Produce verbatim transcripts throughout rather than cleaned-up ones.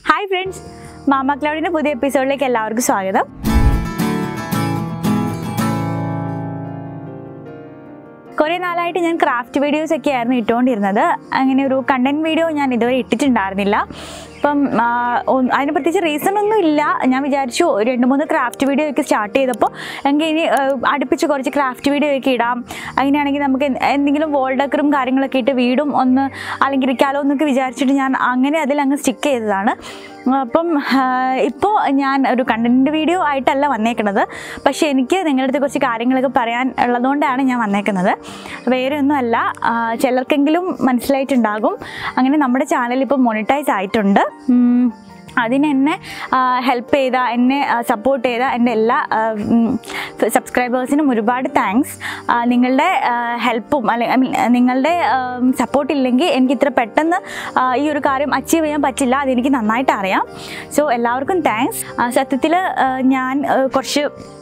Hi friends, mamacloud in a new episode like എല്ലാവർക്കും സ്വാഗതം. കുറേ നാളായിട്ട് ഞാൻ ക്രാഫ്റ്റ് വീഡിയോസ് ഒക്കെ ആയിരുന്നു ഇട്ടുകൊണ്ടിരുന്നത്. അങ്ങനെ ഒരു കണ്ടന്റ് വീഡിയോ ഞാൻ ഇതുവരെ ഇട്ടിട്ടുണ്ടായിരുന്നില്ല. അപ്പം അതിന് പ്രത്യേകിച്ച് റീസൺ ഒന്നും ഇല്ല. ഞാൻ വിചാരിച്ചു രണ്ട് മൂന്ന് ക്രാഫ്റ്റ് വീഡിയോ ഒക്കെ സ്റ്റാർട്ട് ചെയ്തപ്പോൾ എങ്കിൽ ഇനി അടുപ്പിച്ച് കുറച്ച് ക്രാഫ്റ്റ് വീഡിയോ ഒക്കെ ഇടാം. അങ്ങനെയാണെങ്കിൽ നമുക്ക് എന്തെങ്കിലും വോൾ ഡെക്കറും കാര്യങ്ങളൊക്കെ ഇട്ട് വീടും ഒന്ന് അലങ്കരിക്കാലോ എന്നൊക്കെ വിചാരിച്ചിട്ട് ഞാൻ അങ്ങനെ അതിൽ അങ്ങ് സ്റ്റിക്ക് ചെയ്തതാണ്. അപ്പം ഇപ്പോൾ ഞാൻ ഒരു കണ്ടന്റ് വീഡിയോ ആയിട്ടല്ല വന്നേക്കുന്നത്, പക്ഷേ എനിക്ക് നിങ്ങളുടെ അടുത്ത് കുറച്ച് കാര്യങ്ങളൊക്കെ പറയാൻ ഉള്ളതുകൊണ്ടാണ് ഞാൻ വന്നേക്കുന്നത്. വേറെ ഒന്നുമല്ല, ചിലർക്കെങ്കിലും മനസ്സിലായിട്ടുണ്ടാകും, അങ്ങനെ നമ്മുടെ ചാനൽ ഇപ്പോൾ മോണിറ്റൈസ് ആയിട്ടുണ്ട്. അതിന് എന്നെ ഹെൽപ്പ് ചെയ്ത, എന്നെ സപ്പോർട്ട് ചെയ്ത എൻ്റെ എല്ലാ സബ്സ്ക്രൈബേഴ്സിനും ഒരുപാട് താങ്ക്സ്. നിങ്ങളുടെ ഹെൽപ്പും അല്ലെ ഐ മീൻ നിങ്ങളുടെ സപ്പോർട്ടില്ലെങ്കിൽ എനിക്ക് ഇത്ര പെട്ടെന്ന് ഈ ഒരു കാര്യം അച്ചീവ് ചെയ്യാൻ പറ്റില്ല, അതെനിക്ക് നന്നായിട്ട് അറിയാം. സോ എല്ലാവർക്കും താങ്ക്സ്. സത്യത്തിൽ ഞാൻ കുറച്ച്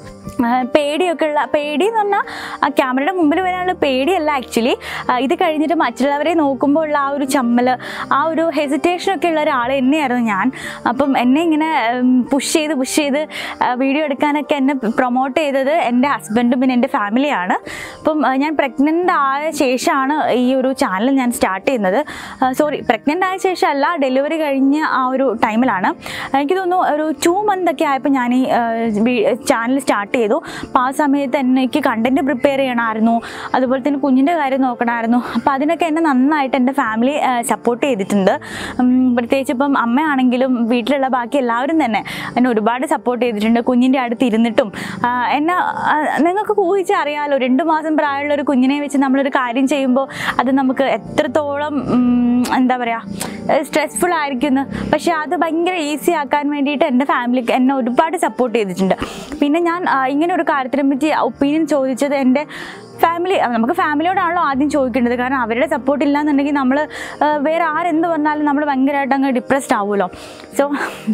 പേടിയൊക്കെ ഉള്ള പേടി എന്ന് പറഞ്ഞാൽ ആ ക്യാമറയുടെ മുമ്പിൽ വരാനുള്ള പേടിയല്ല, ആക്ച്വലി ഇത് കഴിഞ്ഞിട്ട് മറ്റുള്ളവരെ നോക്കുമ്പോൾ ഉള്ള ആ ഒരു ചമ്മൽ, ആ ഒരു ഹെസിറ്റേഷനൊക്കെ ഉള്ള ഒരാൾ തന്നെയായിരുന്നു ഞാൻ. അപ്പം എന്നെ ഇങ്ങനെ പുഷ് ചെയ്ത് പുഷ് ചെയ്ത് വീഡിയോ എടുക്കാനൊക്കെ എന്നെ പ്രൊമോട്ട് ചെയ്തത് എൻ്റെ ഹസ്ബൻഡും പിന്നെ എൻ്റെ ഫാമിലിയാണ്. അപ്പം ഞാൻ പ്രഗ്നൻ്റ് ആയ ശേഷമാണ് ഈ ഒരു ചാനൽ ഞാൻ സ്റ്റാർട്ട് ചെയ്യുന്നത്. സോറി, പ്രഗ്നൻ്റ് ആയ ശേഷമല്ല, ഡെലിവറി കഴിഞ്ഞ ആ ഒരു ടൈമിലാണ്. എനിക്ക് തോന്നുന്നു ഒരു ടു മന്ത് ഒക്കെ ആയപ്പോൾ ഞാൻ ഈ ചാനൽ സ്റ്റാർട്ട് ചെയ്തു. അപ്പോൾ ആ സമയത്ത് എനിക്ക് കണ്ടന്റ് പ്രിപ്പയർ ചെയ്യണമായിരുന്നു, അതുപോലെ തന്നെ കുഞ്ഞിൻ്റെ കാര്യം നോക്കണമായിരുന്നു. അപ്പോൾ അതിനൊക്കെ എന്നെ നന്നായിട്ട് എൻ്റെ ഫാമിലി സപ്പോർട്ട് ചെയ്തിട്ടുണ്ട്. പ്രത്യേകിച്ച് ഇപ്പം അമ്മയാണെങ്കിലും വീട്ടിലുള്ള ബാക്കി എല്ലാവരും തന്നെ എന്നെ ഒരുപാട് സപ്പോർട്ട് ചെയ്തിട്ടുണ്ട്. കുഞ്ഞിൻ്റെ അടുത്ത് ഇരുന്നിട്ടും എന്നെ നിങ്ങൾക്ക് ഊഹിച്ചറിയാമല്ലോ, രണ്ട് മാസം പ്രായമുള്ള ഒരു കുഞ്ഞിനെ വെച്ച് നമ്മളൊരു കാര്യം ചെയ്യുമ്പോൾ അത് നമുക്ക് എത്രത്തോളം എന്താ പറയുക സ്ട്രെസ്ഫുൾ ആയിരിക്കുന്നു. പക്ഷേ അത് ഭയങ്കര ഈസി ആക്കാൻ വേണ്ടിയിട്ട് എൻ്റെ ഫാമിലിക്ക് എന്നെ ഒരുപാട് സപ്പോർട്ട് ചെയ്തിട്ടുണ്ട്. പിന്നെ ഞാൻ ഇങ്ങനെ ഒരു കാര്യത്തിനെ പറ്റി ഒപ്പീനിയൻ ചോദിച്ചത് എൻ്റെ ഫാമിലി, നമുക്ക് ഫാമിലിയോടാണല്ലോ ആദ്യം ചോദിക്കേണ്ടത്. കാരണം അവരുടെ സപ്പോർട്ട് ഇല്ലാന്നുണ്ടെങ്കിൽ നമ്മൾ വേറെ ആരെന്ത് പറഞ്ഞാലും നമ്മൾ ഭയങ്കരമായിട്ട് അങ്ങ് ഡിപ്രസ്ഡ് ആവുമല്ലോ. സോ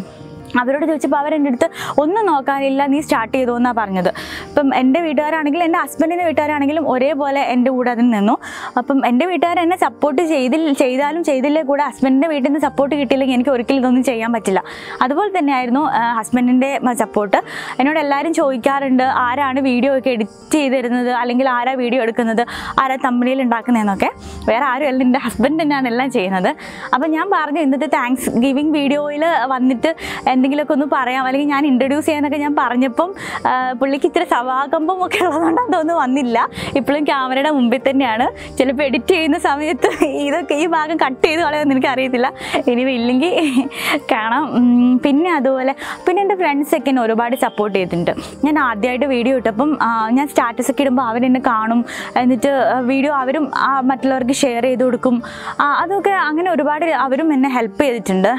അവരോട് ചോദിച്ചപ്പോൾ അവരെൻ്റെ അടുത്ത് ഒന്നും നോക്കാനില്ല, നീ സ്റ്റാർട്ട് ചെയ്തോ എന്നാണ് പറഞ്ഞത്. അപ്പം എൻ്റെ വീട്ടുകാരാണെങ്കിലും എൻ്റെ ഹസ്ബൻഡിൻ്റെ വീട്ടുകാരാണെങ്കിലും ഒരേപോലെ എൻ്റെ കൂടെ അതിൽ നിന്നു. അപ്പം എൻ്റെ വീട്ടുകാർ എന്നെ സപ്പോർട്ട് ചെയ്തിൽ ചെയ്താലും ചെയ്തില്ലേ കൂടെ ഹസ്ബൻഡിൻ്റെ വീട്ടിൽ നിന്ന് സപ്പോർട്ട് കിട്ടിയില്ലെങ്കിൽ എനിക്ക് ഒരിക്കലും ഇതൊന്നും ചെയ്യാൻ പറ്റില്ല. അതുപോലെ തന്നെയായിരുന്നു ഹസ്ബൻഡിൻ്റെ സപ്പോർട്ട്. എന്നോട് എല്ലാവരും ചോദിക്കാറുണ്ട്, ആരാണ് വീഡിയോ ഒക്കെ എഡിറ്റ് ചെയ്ത് തരുന്നത്, അല്ലെങ്കിൽ ആരാ വീഡിയോ എടുക്കുന്നത്, ആരാ തമ്പനിയിൽ ഉണ്ടാക്കുന്നതെന്നൊക്കെ. വേറെ ആരുമല്ല, എൻ്റെ ഹസ്ബൻഡ് തന്നെയാണ് എല്ലാം ചെയ്യുന്നത്. അപ്പം ഞാൻ പറഞ്ഞു, ഇന്നത്തെ താങ്ക്സ് ഗിവിങ് വീഡിയോയിൽ വന്നിട്ട് എന്തെങ്കിലുമൊക്കെ ഒന്ന് പറയാം, അല്ലെങ്കിൽ ഞാൻ ഇൻട്രൊഡ്യൂസ് ചെയ്യാനൊക്കെ ഞാൻ പറഞ്ഞപ്പം പുള്ളിക്ക് ഇത്ര സവാകമ്പം ഒക്കെ ഉള്ളതുകൊണ്ട് അതൊന്നും വന്നില്ല. ഇപ്പോഴും ക്യാമറയുടെ മുമ്പിൽ തന്നെയാണ്. ചിലപ്പോൾ എഡിറ്റ് ചെയ്യുന്ന സമയത്ത് ഇതൊക്കെ ഈ ഭാഗം കട്ട് ചെയ്ത് കളയാമെന്ന് എനിക്കറിയത്തില്ല, ഇനി ഇല്ലെങ്കിൽ കാണാം. പിന്നെ അതുപോലെ പിന്നെ എൻ്റെ ഫ്രണ്ട്സൊക്കെ എന്നെ ഒരുപാട് സപ്പോർട്ട് ചെയ്തിട്ടുണ്ട്. ഞാൻ ആദ്യമായിട്ട് വീഡിയോ ഇട്ടപ്പം ഞാൻ സ്റ്റാറ്റസ് ഒക്കെ ഇടുമ്പോൾ അവരെന്നെ കാണും, എന്നിട്ട് വീഡിയോ അവരും മറ്റുള്ളവർക്ക് ഷെയർ ചെയ്ത് കൊടുക്കും. അതൊക്കെ അങ്ങനെ ഒരുപാട് അവരും എന്നെ ഹെൽപ്പ് ചെയ്തിട്ടുണ്ട്.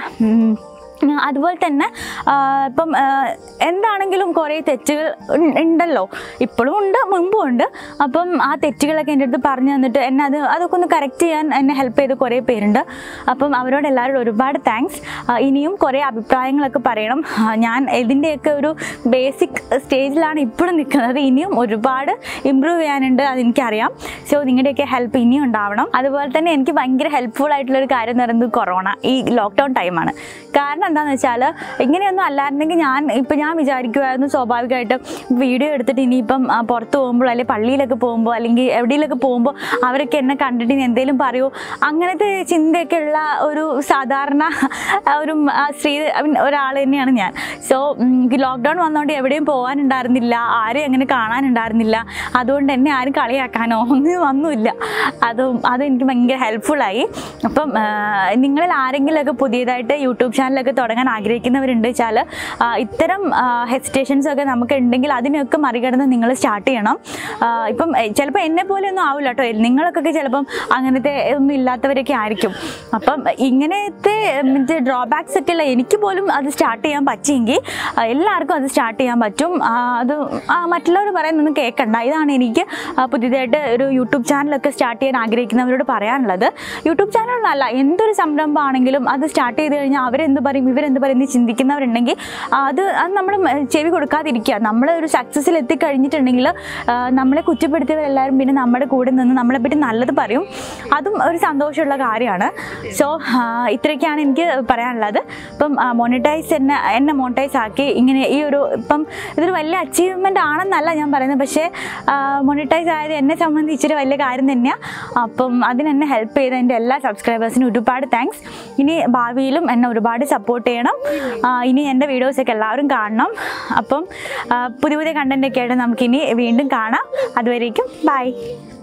അതുപോലെ തന്നെ ഇപ്പം എന്താണെങ്കിലും കുറേ തെറ്റുകൾ ഉണ്ടല്ലോ, ഇപ്പോഴും ഉണ്ട്, മുമ്പും ഉണ്ട്. അപ്പം ആ തെറ്റുകളൊക്കെ എൻ്റെ അടുത്ത് പറഞ്ഞു തന്നിട്ട് എന്നെ അത് അതൊക്കെ ഒന്ന് കറക്റ്റ് ചെയ്യാൻ എന്നെ ഹെൽപ്പ് ചെയ്ത് കുറേ പേരുണ്ട്. അപ്പം അവരോട് എല്ലാവരോടും ഒരുപാട് താങ്ക്സ്. ഇനിയും കുറേ അഭിപ്രായങ്ങളൊക്കെ പറയണം. ഞാൻ ഇതിൻ്റെയൊക്കെ ഒരു ബേസിക് സ്റ്റേജിലാണ് ഇപ്പോഴും നിൽക്കുന്നത്. ഇനിയും ഒരുപാട് ഇമ്പ്രൂവ് ചെയ്യാനുണ്ട്, അതെനിക്കറിയാം. സോ നിങ്ങളുടെയൊക്കെ ഹെൽപ്പ് ഇനിയും ഉണ്ടാവണം. അതുപോലെ തന്നെ എനിക്ക് ഭയങ്കര ഹെൽപ്ഫുൾ ആയിട്ടുള്ളൊരു കാര്യം എന്ന് പറയുന്നത് കൊറോണ, ഈ ലോക്ക്ഡൗൺ ടൈമാണ്. കാരണം എന്താണെന്ന് വെച്ചാൽ ഇങ്ങനെയൊന്നും അല്ലായിരുന്നെങ്കിൽ ഞാൻ ഇപ്പം ഞാൻ വിചാരിക്കുമായിരുന്നു സ്വാഭാവികമായിട്ട് വീഡിയോ എടുത്തിട്ട് ഇനിയിപ്പം പുറത്ത് പോകുമ്പോൾ അല്ലെങ്കിൽ പള്ളിയിലൊക്കെ പോകുമ്പോൾ അല്ലെങ്കിൽ എവിടെയെങ്കിലൊക്കെ പോകുമ്പോൾ അവരൊക്കെ എന്നെ കണ്ടിട്ട് ഇനി എന്തെങ്കിലും പറയുമോ, അങ്ങനത്തെ ചിന്തയൊക്കെ ഉള്ള ഒരു സാധാരണ ഒരു സ്ത്രീ ഒരാൾ തന്നെയാണ് ഞാൻ. സോ ലോക്ക്ഡൗൺ വന്നതുകൊണ്ട് എവിടെയും പോകാനുണ്ടായിരുന്നില്ല, ആരെയും അങ്ങനെ കാണാനുണ്ടായിരുന്നില്ല. അതുകൊണ്ട് എന്നെ ആരും കളിയാക്കാനോ ഒന്നും വന്നുമില്ല. അതും അതെനിക്ക് ഭയങ്കര ഹെൽപ്ഫുള്ളായി. അപ്പം നിങ്ങളിൽ ആരെങ്കിലുമൊക്കെ പുതിയതായിട്ട് യൂട്യൂബ് ചാനലൊക്കെ തുടങ്ങാൻ ആഗ്രഹിക്കുന്നവരുണ്ട് വെച്ചാൽ ഇത്തരം ഹെസിറ്റേഷൻസൊക്കെ നമുക്ക് ഉണ്ടെങ്കിൽ അതിനൊക്കെ മറികടന്ന് നിങ്ങൾ സ്റ്റാർട്ട് ചെയ്യണം. ഇപ്പം ചിലപ്പോൾ എന്നെ പോലെ ഒന്നും ആവില്ല കേട്ടോ, നിങ്ങൾക്കൊക്കെ ചിലപ്പം അങ്ങനത്തെ ഒന്നും ഇല്ലാത്തവരൊക്കെ ആയിരിക്കും. അപ്പം ഇങ്ങനത്തെ മറ്റേ ഡ്രോബാക്സ് ഒക്കെ ഉള്ള എനിക്ക് പോലും അത് സ്റ്റാർട്ട് ചെയ്യാൻ പറ്റിയെങ്കിൽ എല്ലാവർക്കും അത് സ്റ്റാർട്ട് ചെയ്യാൻ പറ്റും. അത് മറ്റുള്ളവർ പറയുന്നൊന്നും കേൾക്കണ്ട. ഇതാണ് എനിക്ക് പുതിയതായിട്ട് ഒരു യൂട്യൂബ് ചാനലൊക്കെ സ്റ്റാർട്ട് ചെയ്യാൻ ആഗ്രഹിക്കുന്നവരോട് പറയാനുള്ളത്. യൂട്യൂബ് ചാനലിനല്ല, എന്തൊരു സംരംഭമാണെങ്കിലും അത് സ്റ്റാർട്ട് ചെയ്ത് കഴിഞ്ഞാൽ അവരെന്ത് പറയും, ഇവരെന്ത് പറയുന്നത് ചിന്തിക്കുന്നവരുണ്ടെങ്കിൽ അത് അത് നമ്മൾ ചെവി കൊടുക്കാതിരിക്കുക. നമ്മൾ ഒരു സക്സസ്സിൽ എത്തിക്കഴിഞ്ഞിട്ടുണ്ടെങ്കിൽ നമ്മളെ കുറ്റപ്പെടുത്തിയവരെല്ലാവരും പിന്നെ നമ്മുടെ കൂടെ നിന്ന് നമ്മളെപ്പറ്റി നല്ലത് പറയും. അതും ഒരു സന്തോഷമുള്ള കാര്യമാണ്. സോ ഇത്രയൊക്കെയാണ് എനിക്ക് പറയാനുള്ളത്. ഇപ്പം മോണിറ്റൈസ് എന്നെ എന്നെ മോണിറ്റൈസ് ആക്കി ഇങ്ങനെ ഈ ഒരു ഇപ്പം ഇതൊരു വലിയ അച്ചീവ്മെൻ്റ് ആണെന്നല്ല ഞാൻ പറയുന്നത്, പക്ഷേ മോണിറ്റൈസ് ആയത് എന്നെ സംബന്ധിച്ചൊരു വലിയ കാര്യം തന്നെയാണ്. അപ്പം അതിനെന്നെ ഹെൽപ്പ് ചെയ്ത എൻ്റെ എല്ലാ സബ്സ്ക്രൈബേഴ്സിനും ഒരുപാട് താങ്ക്സ്. ഇനി ഭാവിയിലും എന്നെ ഒരുപാട് സപ്പോർട്ട് ചെയ്യണം. ഇനി എൻ്റെ വീഡിയോസൊക്കെ എല്ലാവരും കാണണം. അപ്പം പുതിയ പുതിയ കണ്ടൻറ്റൊക്കെ ആയിട്ട് നമുക്കിനി വീണ്ടും കാണാം. അതുവരേക്കും ബൈ.